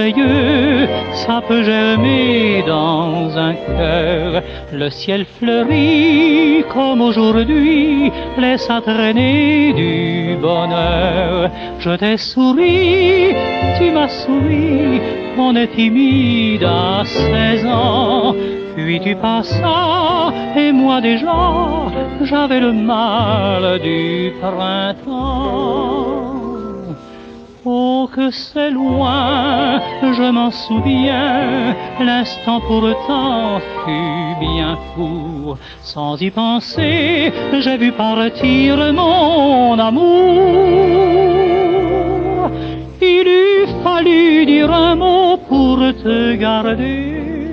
merveilleux, ça peut germer dans un cœur. Le ciel fleurit comme aujourd'hui, laisse à traîner du bonheur. Je t'ai souri, tu m'as souri, on est timide à 16 ans. Puis tu passas, et moi déjà, j'avais le mal du printemps. Oh, que c'est loin, je m'en souviens, l'instant pourtant fut bien court. Sans y penser, j'ai vu partir mon amour. Il eût fallu dire un mot pour te garder.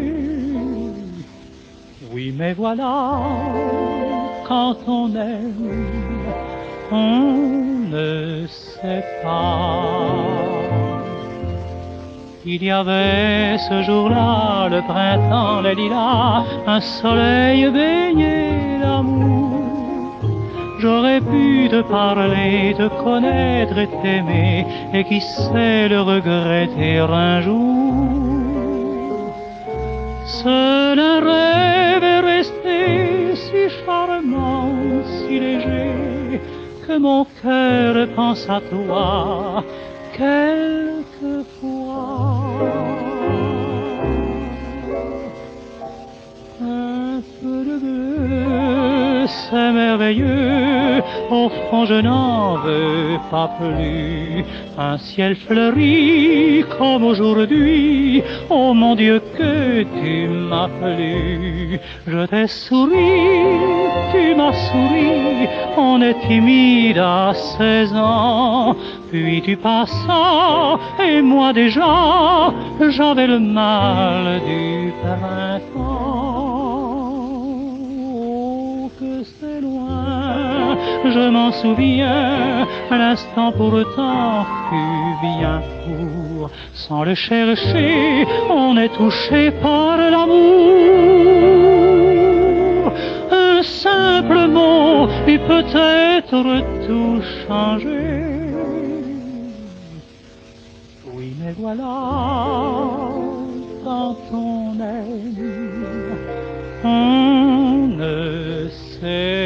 Oui, mais voilà, quand on aime, on ne sait pas. Il y avait ce jour-là, le printemps, les lilas, un soleil baigné d'amour. J'aurais pu te parler, te connaître et t'aimer, et qui sait le regretter un jour. Seul un rêve est resté si charmant, si léger, que mon cœur pense à toi quelquefois. Un peu de bleu, c'est merveilleux, au fond je n'en veux pas plus. Un ciel fleuri comme aujourd'hui, oh mon Dieu que tu m'as plu. Je t'ai souri, tu m'as souri, on est timide à 16 ans. Puis tu passas, et moi déjà, j'avais le mal du printemps. Oh, que c'est loin, je m'en souviens, l'instant pourtant fut bien court. Sans le chercher, on est touché par l'amour. Un simple mot eût peut-être tout changé. Oui, mais voilà, quand on aime, on ne sait